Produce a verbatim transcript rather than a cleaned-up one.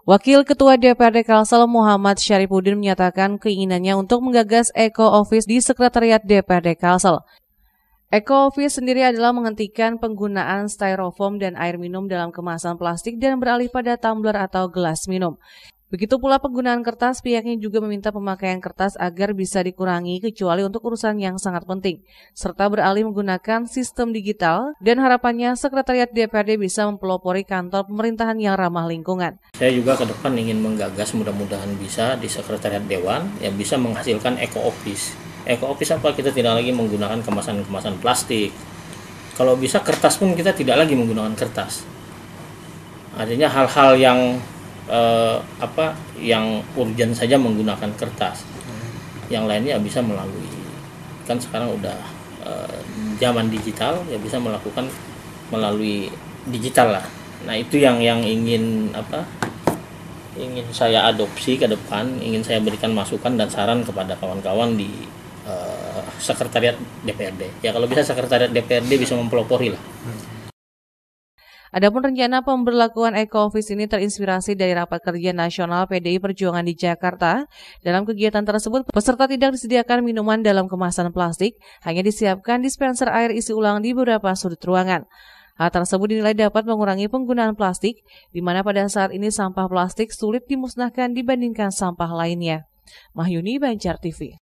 Wakil Ketua D P R D Kalsel Muhammad Syarifuddin menyatakan keinginannya untuk menggagas Eco Office di Sekretariat D P R D Kalsel. Eco Office sendiri adalah menghentikan penggunaan styrofoam dan air minum dalam kemasan plastik dan beralih pada tumbler atau gelas minum. Begitu pula penggunaan kertas, pihaknya juga meminta pemakaian kertas agar bisa dikurangi kecuali untuk urusan yang sangat penting, serta beralih menggunakan sistem digital dan harapannya Sekretariat D P R D bisa mempelopori kantor pemerintahan yang ramah lingkungan. Saya juga ke depan ingin menggagas, mudah-mudahan bisa di Sekretariat Dewan yang bisa menghasilkan Eco Office. Eco Office apa? Kita tidak lagi menggunakan kemasan-kemasan plastik. Kalau bisa kertas pun kita tidak lagi menggunakan kertas. Artinya hal-hal yang eh, apa yang urgent saja menggunakan kertas. Yang lainnya bisa melalui, kan sekarang udah eh, zaman digital, ya bisa melakukan melalui digital lah. Nah, itu yang yang ingin apa? ingin saya adopsi ke depan, ingin saya berikan masukan dan saran kepada kawan-kawan di Uh, Sekretariat D P R D. Ya kalau bisa Sekretariat D P R D bisa mempelopori lah. Adapun rencana pemberlakuan Eco Office ini terinspirasi dari Rapat Kerja Nasional P D I Perjuangan di Jakarta. Dalam kegiatan tersebut, peserta tidak disediakan minuman dalam kemasan plastik, hanya disiapkan dispenser air isi ulang di beberapa sudut ruangan. Hal tersebut dinilai dapat mengurangi penggunaan plastik, di mana pada saat ini sampah plastik sulit dimusnahkan dibandingkan sampah lainnya. Mahyuni, Banjar T V.